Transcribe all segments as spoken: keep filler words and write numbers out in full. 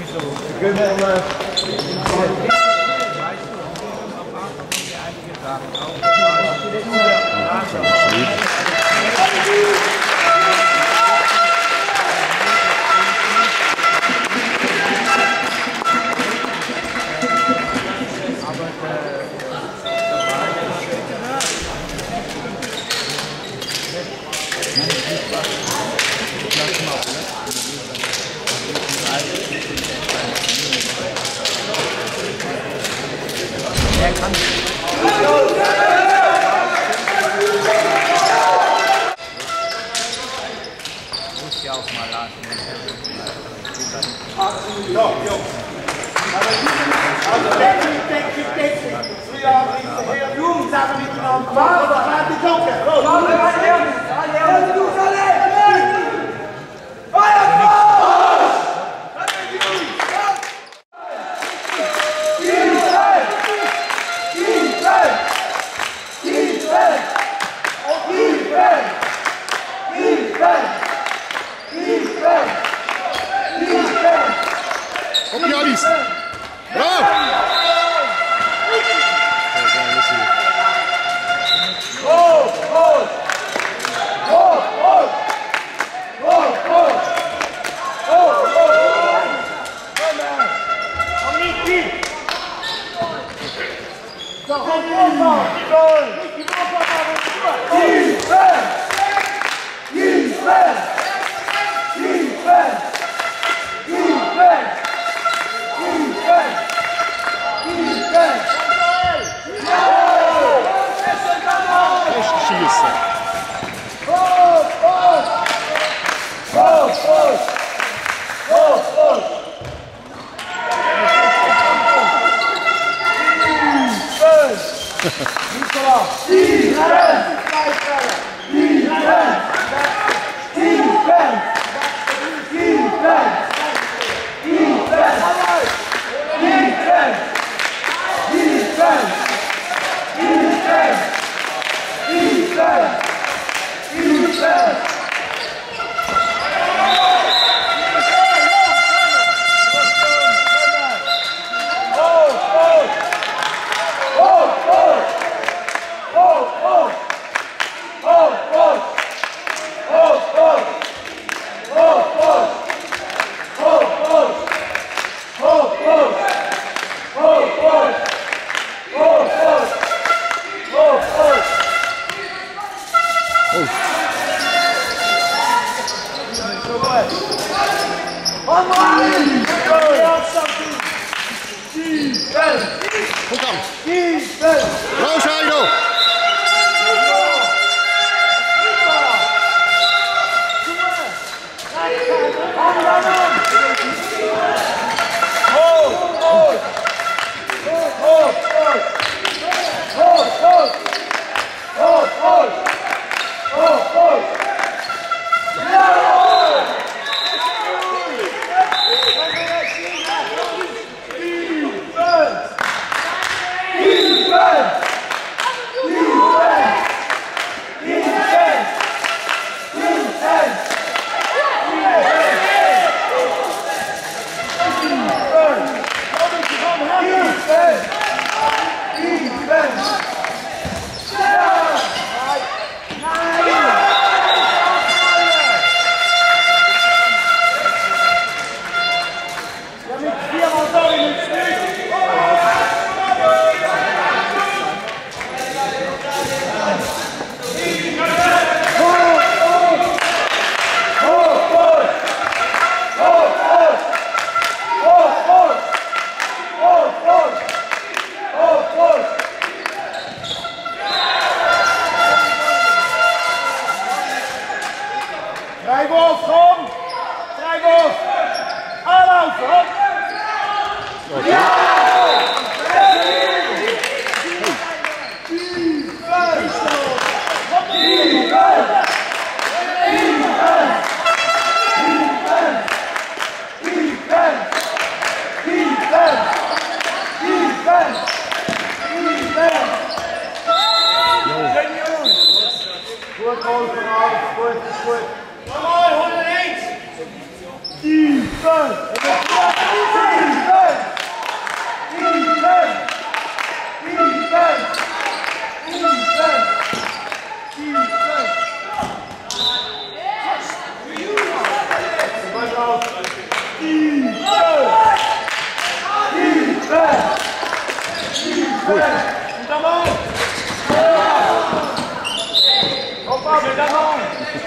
Wir können ja immer... Er kann muss ja auch mal lassen. Ja, ja. Also Deckung, Deckung, Deckung. Früher hinterher Jungs haben miteinander gemacht, aber gerade die Glocke. Los! Op die Alice! Bravo! Goed, goed! Goed, goed! Goed, goed! Goed, goed! Kom maar! Kom niet diep! Zo, kom op! Niet die bal maar! Defense! Defense! Defense! Defense! Echt schießen. Goed, goed! Goed, goed! Goed, goed! Defense! Nicolas! Defense! Defense! Defense! Defense! Defense! Defense! Defense! Defense! Defense! Defense! Oh, oh! Oh, oh! Oh, oh! Oh, oh! Oh, oh! Oh, oh! Oh, oh! Oh, oh! Oh, oh! Oh, oh! Oh, oh! Oh. Come on! Go! Something! Defense! Goed dan. Defense! Roos Heido! Defense! Goed. Hoppa, c'est d'avant.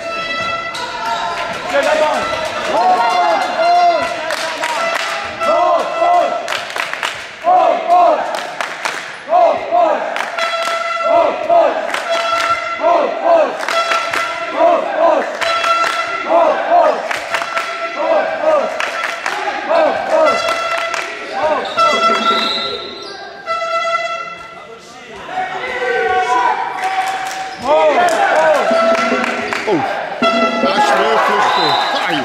C'est d'avant. Oh, daar is weer vluchten. Ai.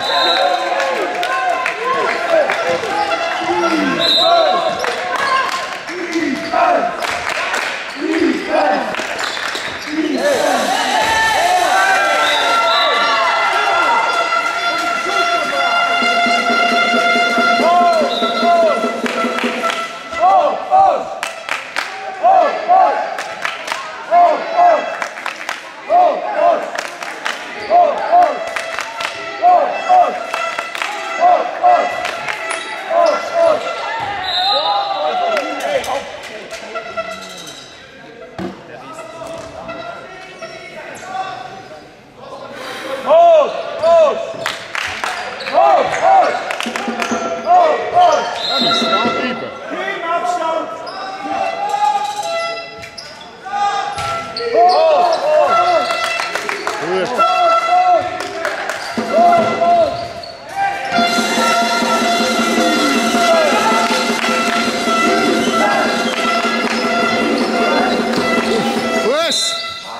Die staat dieper. Goed. Goed.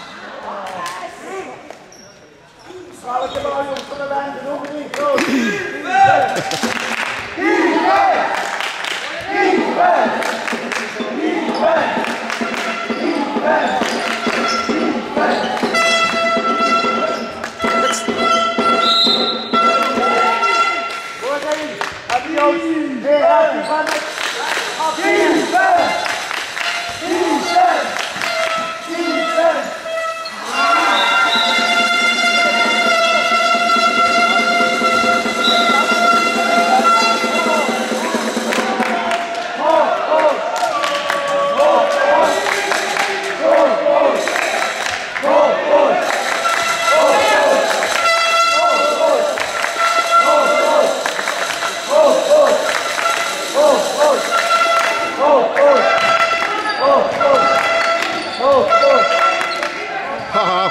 Haha.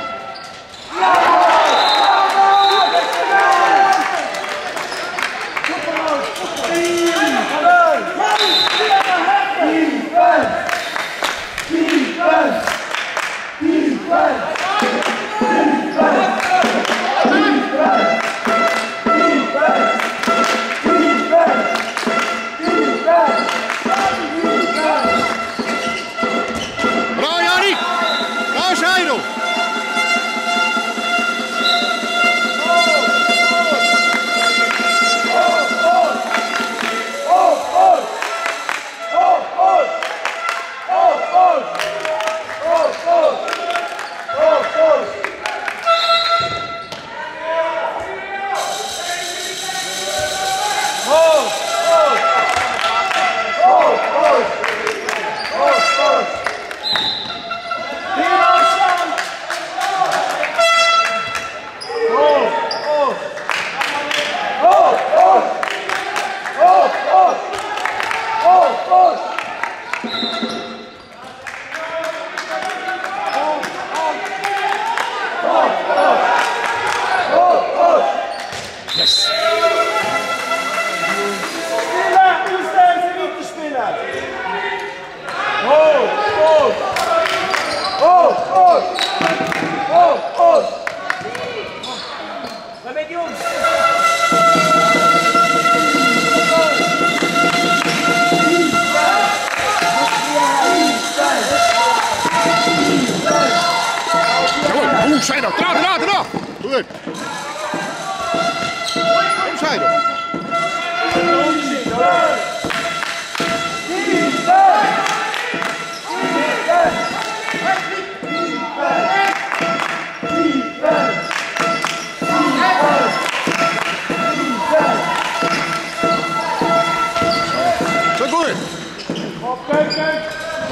Bravo Jannie! Daar zijn we! Yes! Hoe zijn dat? Draad, draad, draad! Goed! Hoe zijn dat? Zo goed! Kijk, kijk!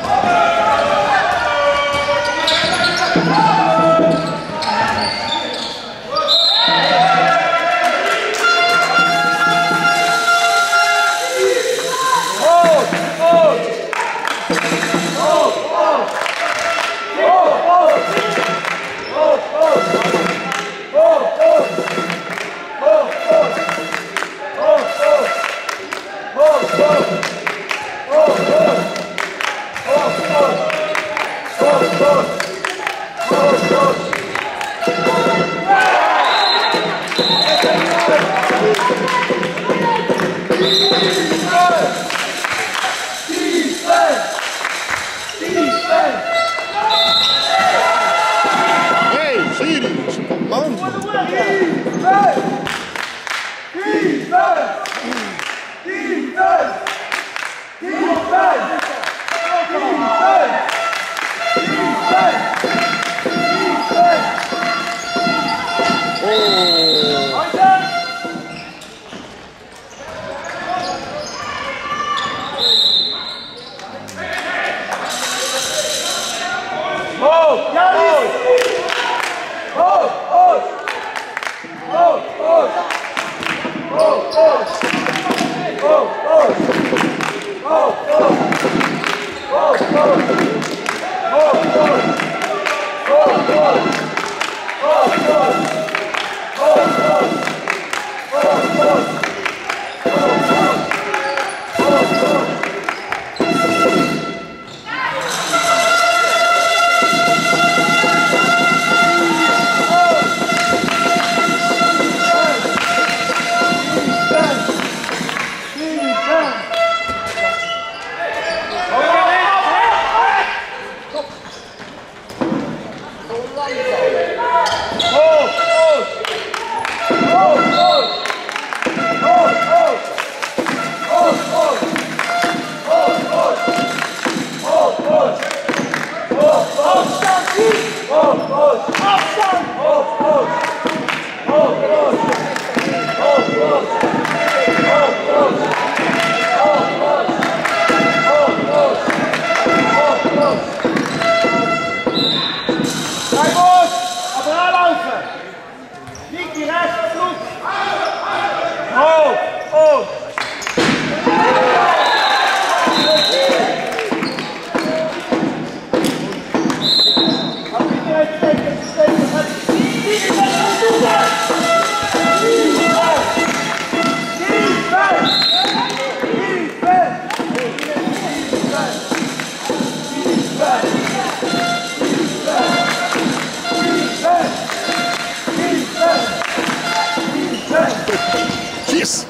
Yes!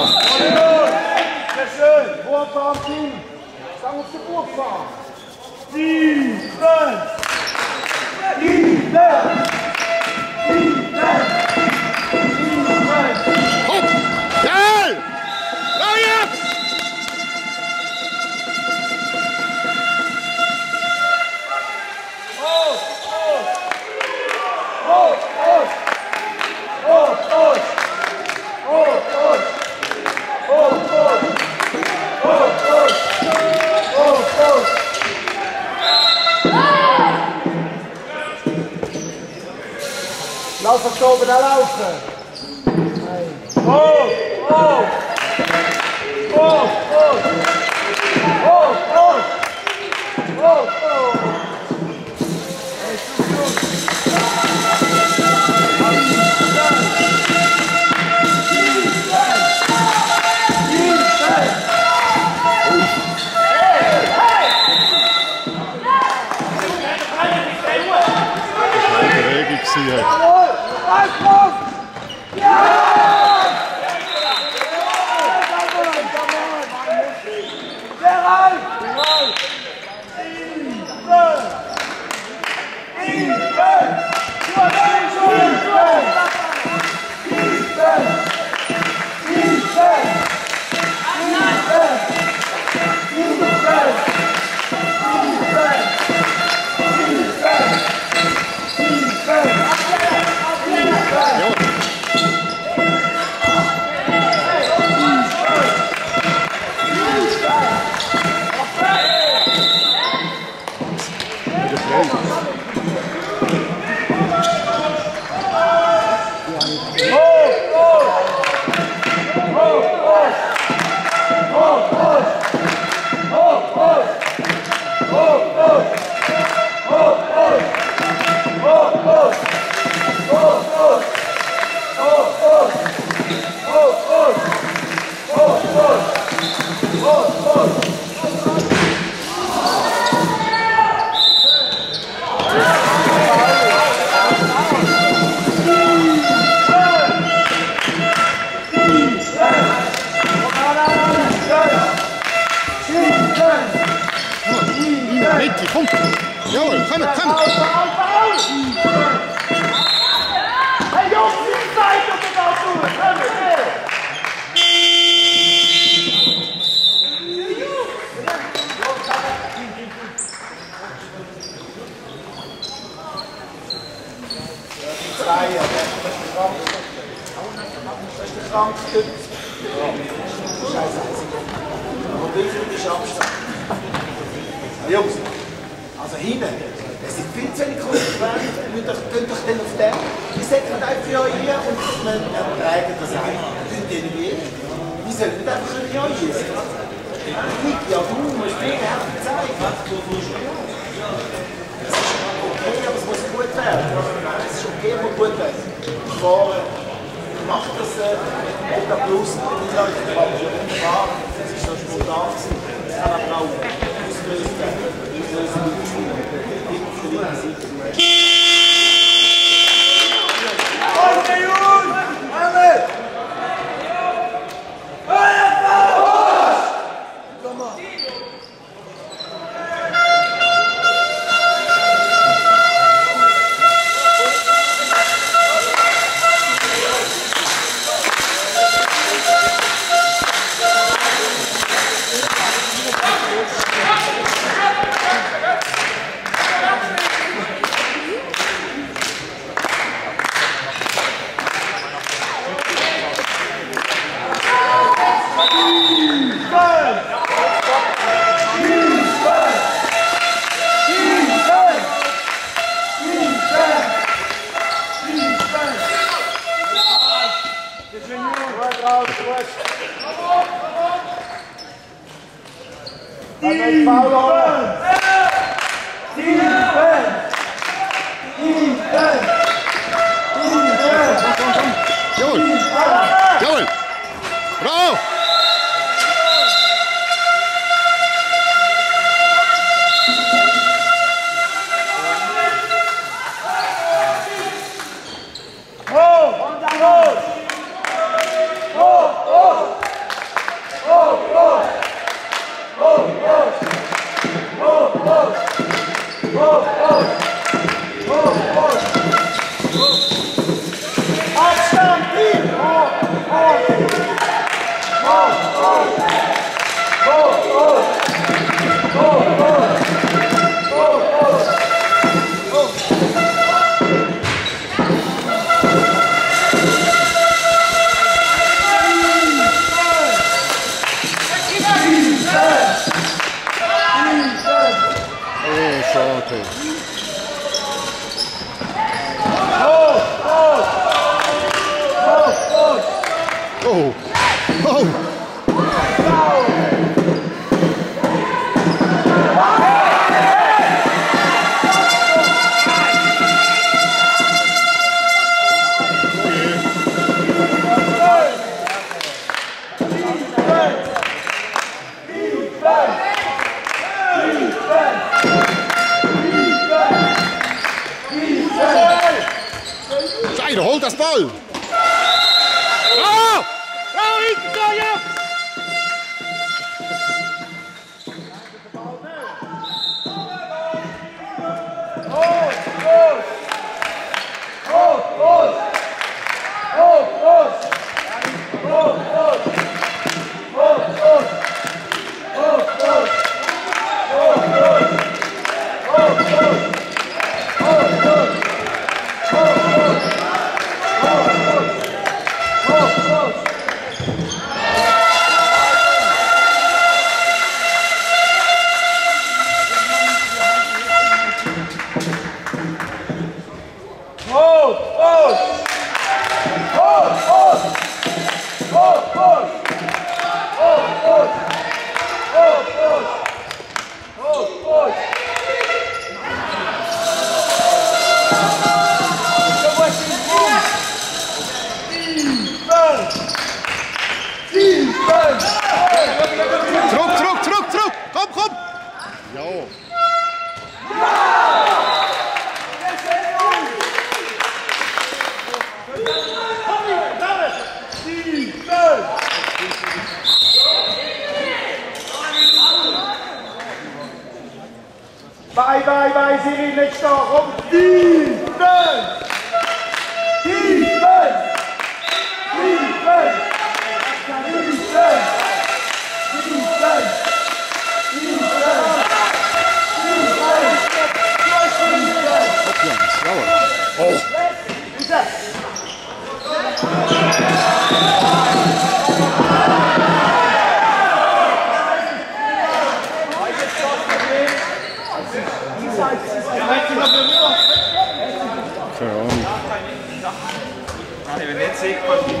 Sehr schön. Vorfahren, Team. Sagen uns die Vorfahren. Defense! Defense! Defense! Defense! Hopp! Geil! Nou jetzt! Aus! Aus! Aus! Aus! Aus! Aus! Aus! Aus! Aus! Laufen zo, daar laufen. Oh, oh. Oh, oh. Oh, oh. Oh, oh. Ik zie het. Jawohl! Uitkomst! Ja! Inti, komm! Jawohl, komm, komm! Foul, foul, foul! Hey Jungs, die Zeit auf den Auto! Komm, hey! Zwei, ja, das ist der Krank. Das ist der Krank. Scheiße. Aber wie viel ist Abstand? Jungs, also hinten, es sind viel zu wenig konsequent, geht doch dann auf den, ihr setzt einfach für euch hier und man erträgt das einfach. Könnt ihr nicht jeden. Wir sollen nicht einfach für euch einschießen. Nick, ja du musst mir gerne zeigen. Das ist okay, aber es muss gut werden. Es ist okay, aber gut werden. Fahren, macht das mit der Plus, die Leute, die haben schon umgefahren, das ist so spontan gewesen. Das kann aber auch ausgelöst werden. Okay, Jungs! Einmal! Feuerwehr! Komm mal! Jawohl! Bravo! Oh! Oh! Zijde, holt das Ball! Bravo! Bravo, Inter, ja! Oh! Bye, bye, bye, Siri, nicht da. Komm, Defense! Defense! Defense! Defense! Defense! Oh. Han er vel lidt sikker på det.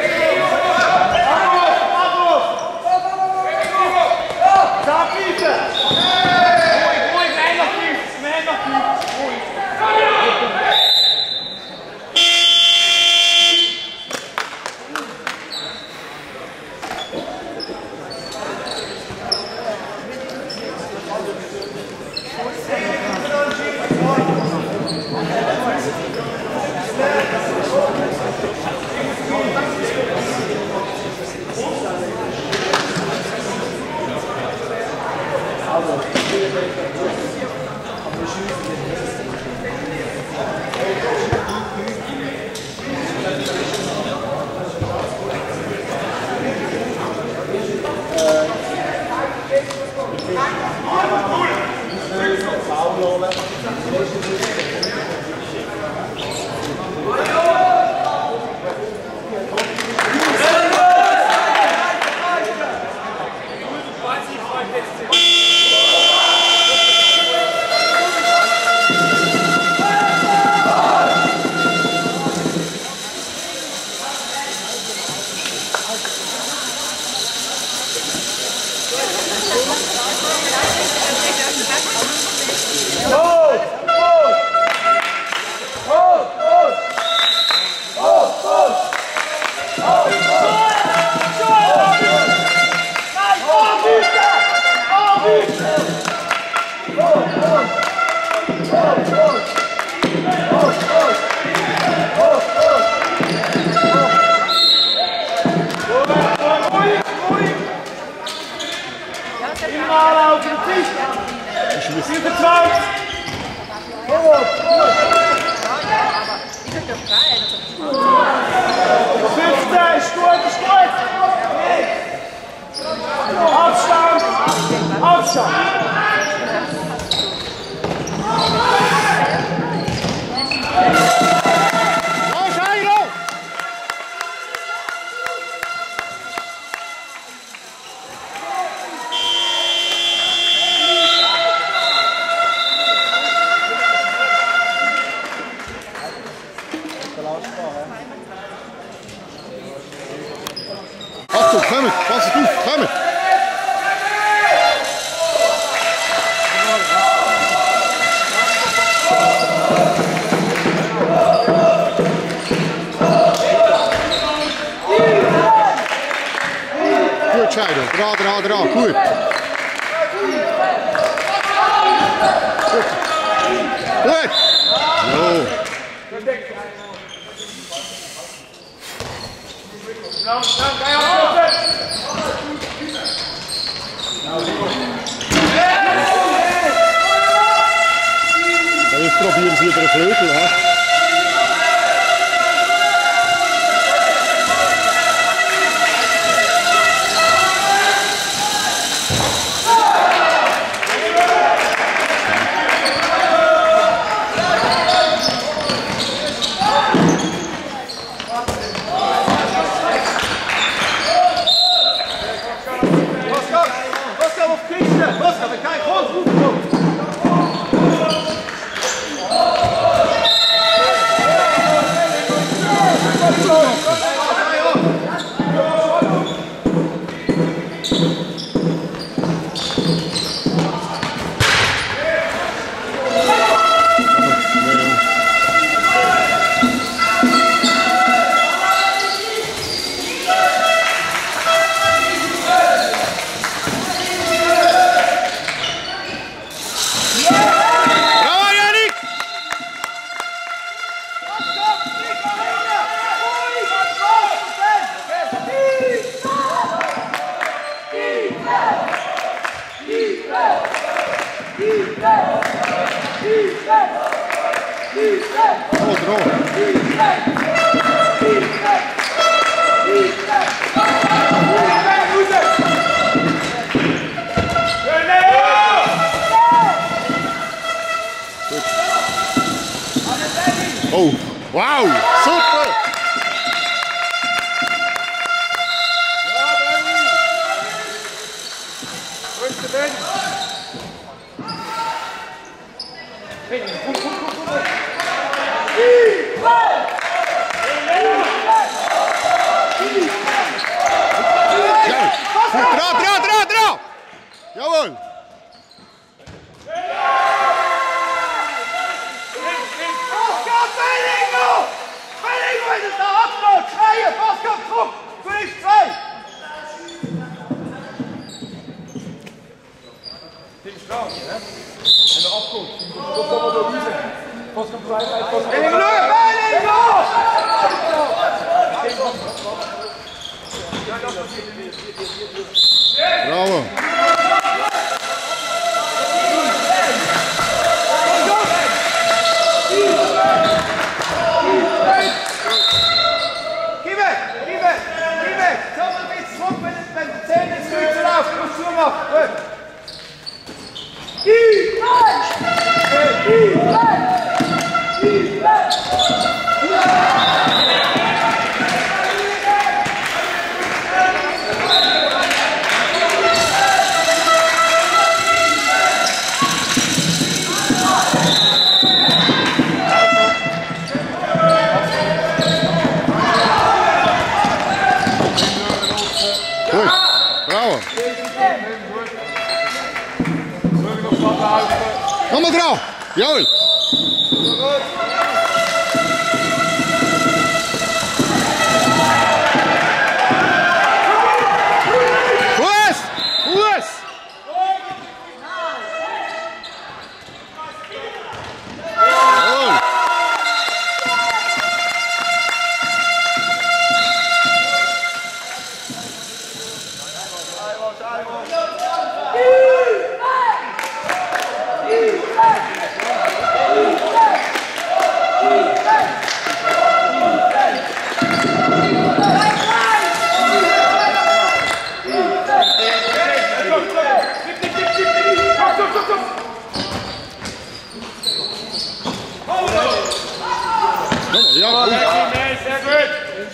Achtung, kommen, pass het auf, kommen. Goed, Scheider, dra, dra, dra, goed. Goed. Goed. Zo. Ja, jetzt probieren Sie wieder einen Flügel, hè? Defense! Defense! Oh, draw. Oh, wow, super! Dra, dra, dra, dra! Jawohl! Bravo! Goed, bravo. Kom maar trouw. Joel. Goed is. Goed is. Ja, nee, sehr gut.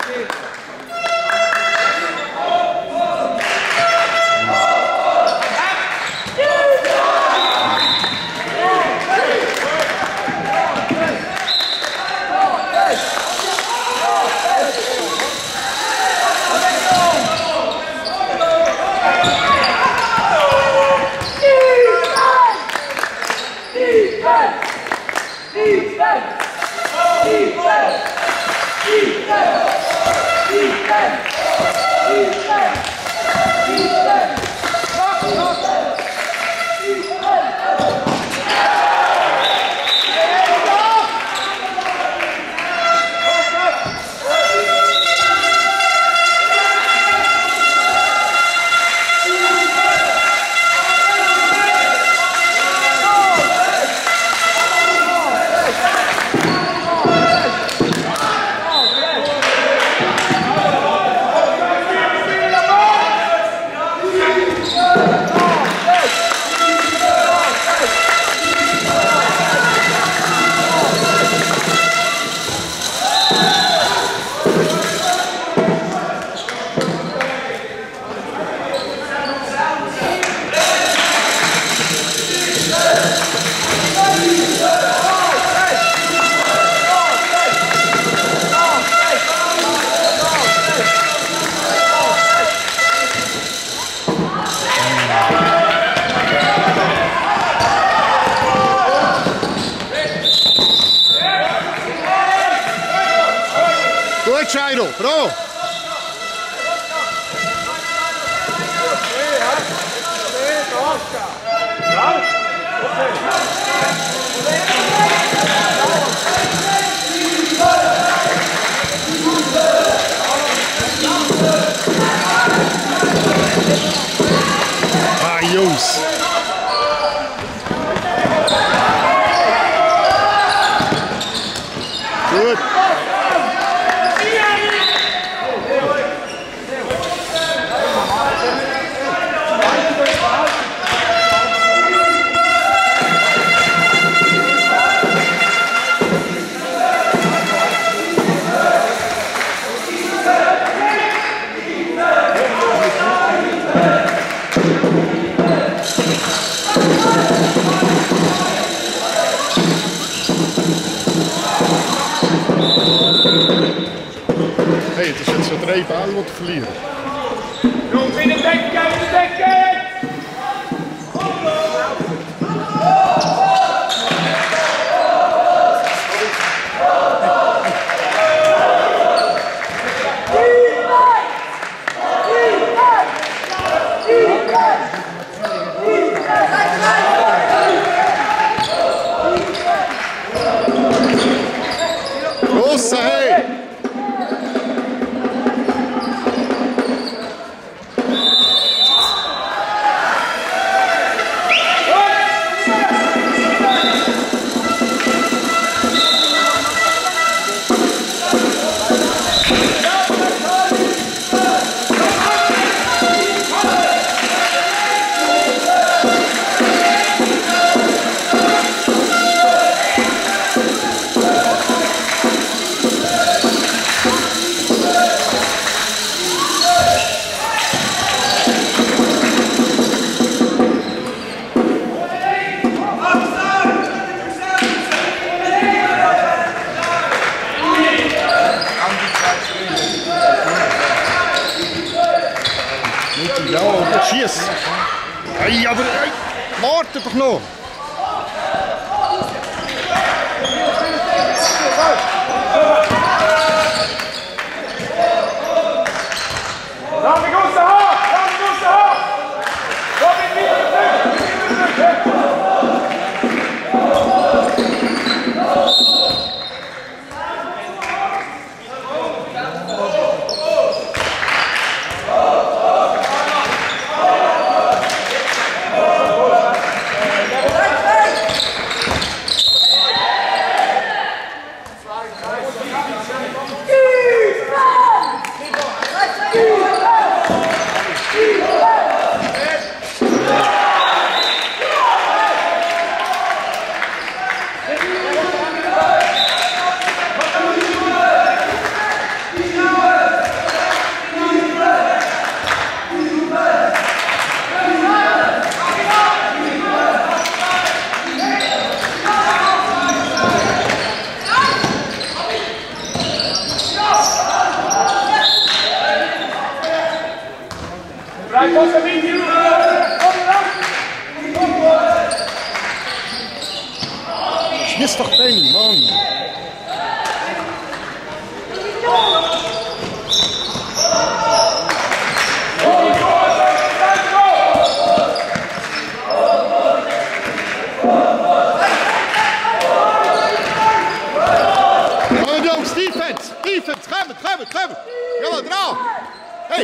Goed, Scheidel, bravo. Ah, jongens. drei Bälle verlieren. Jungs, in den Decken, in den Decken! Grossa, hey! Ja, aber schieß! Hey, aber hey, warte doch noch! Laat ik ons de hand! Laat ik ons de hand! Kom in die Schieß doch Benny, Mann! Kom Jungs, defense! Defense! Kommen, kommen, kommen! Jawohl, dran! Hey!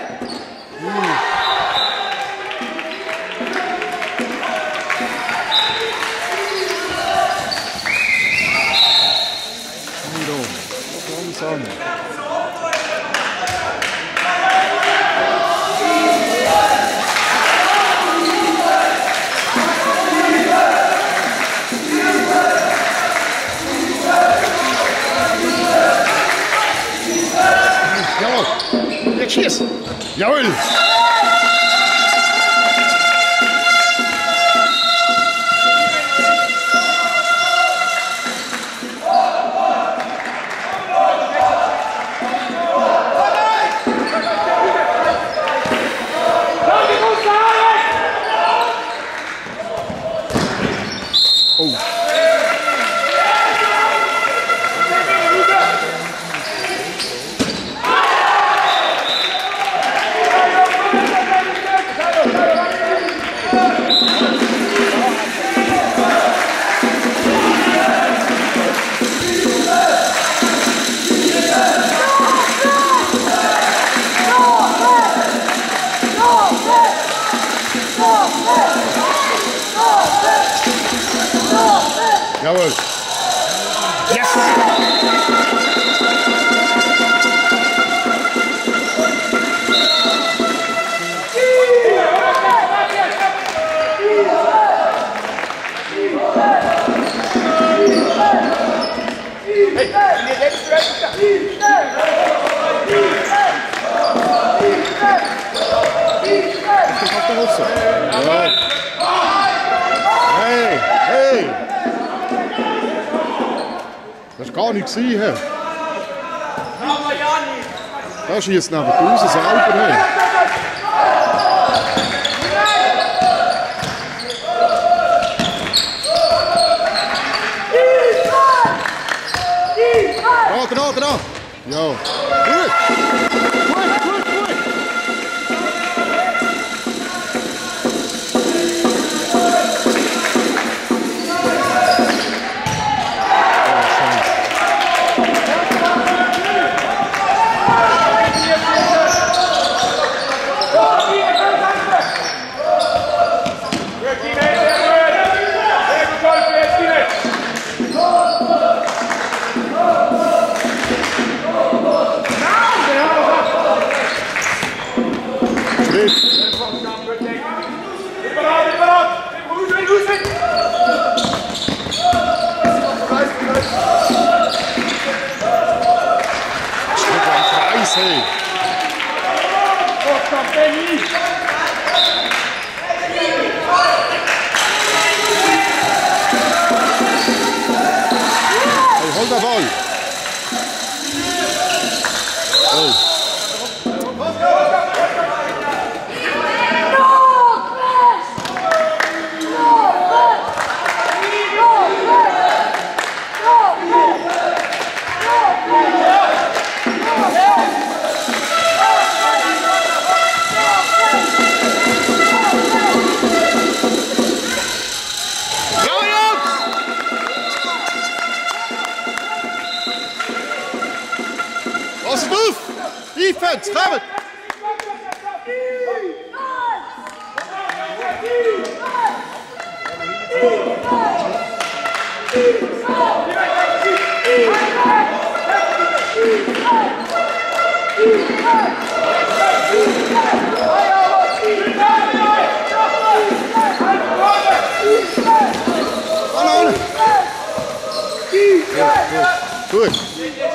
Langsam. Jawohl. Jetzt schieß. Jawohl. Jawohl. Yes! Hey, hey! Das ist gar nicht gesehen. Da schießt neben raus selber hin. Da, da, da. Ja. Gut. Gut, gut, gut. Hold dat bal. Oh. Defense, come it! On, on. Good, good. Good.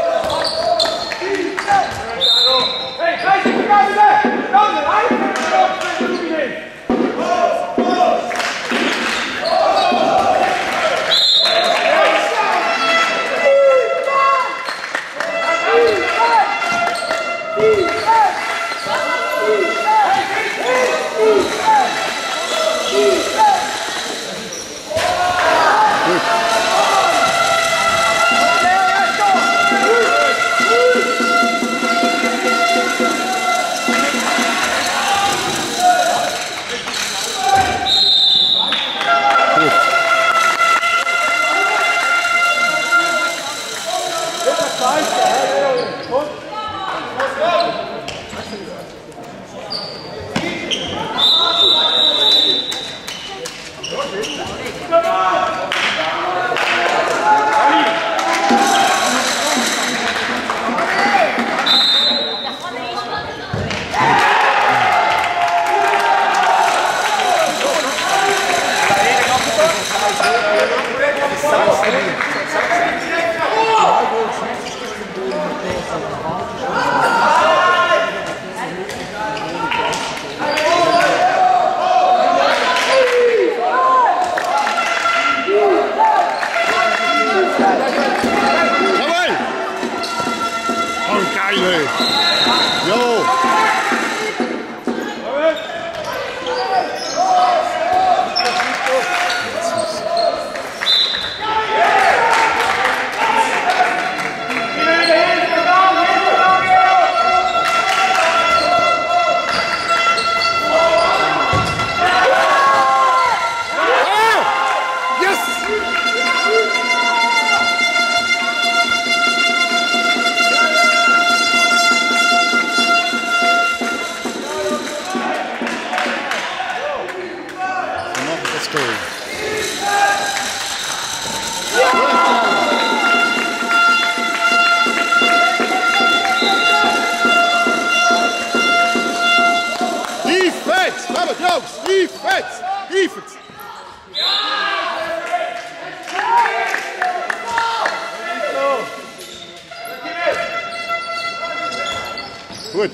Goed.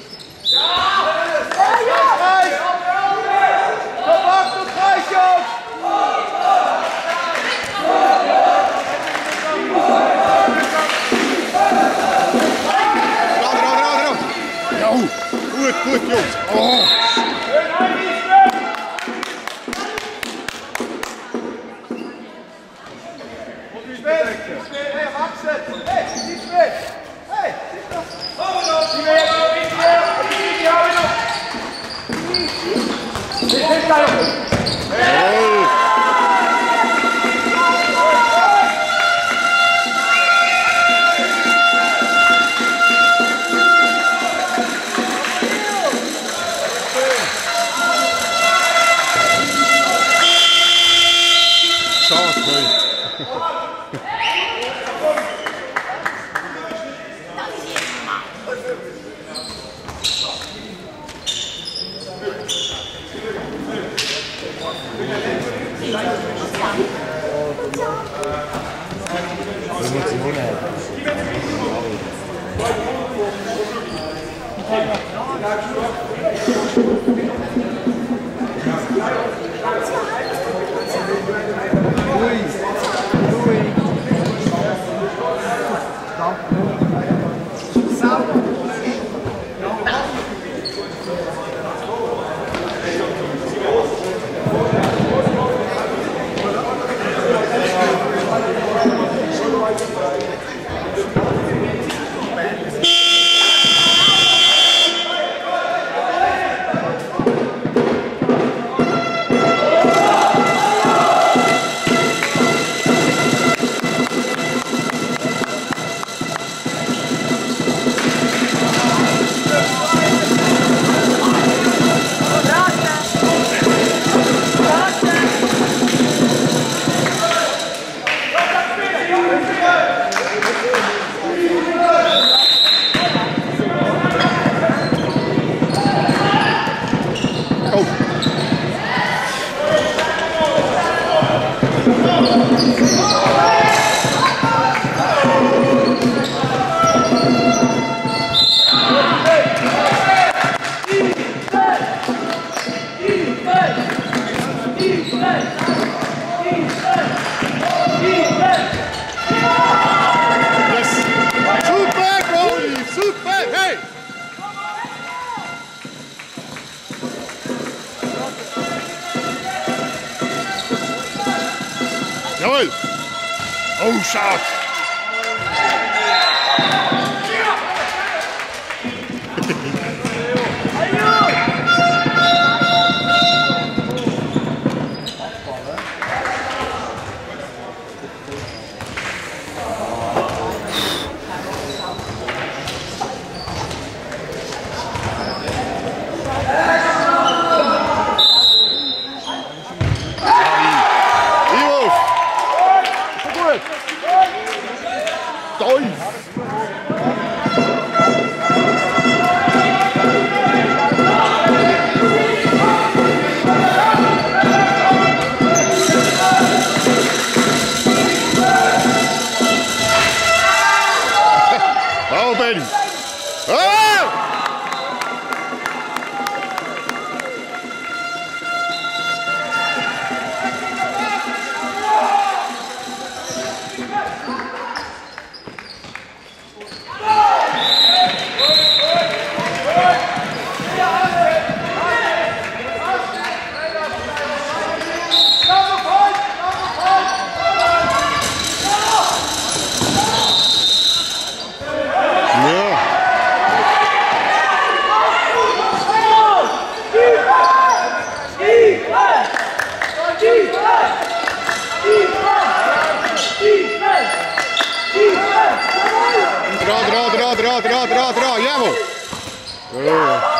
Jawohl! Oh, schade! Dra, dra, dra, dra, dra, dra, dra, jawohl!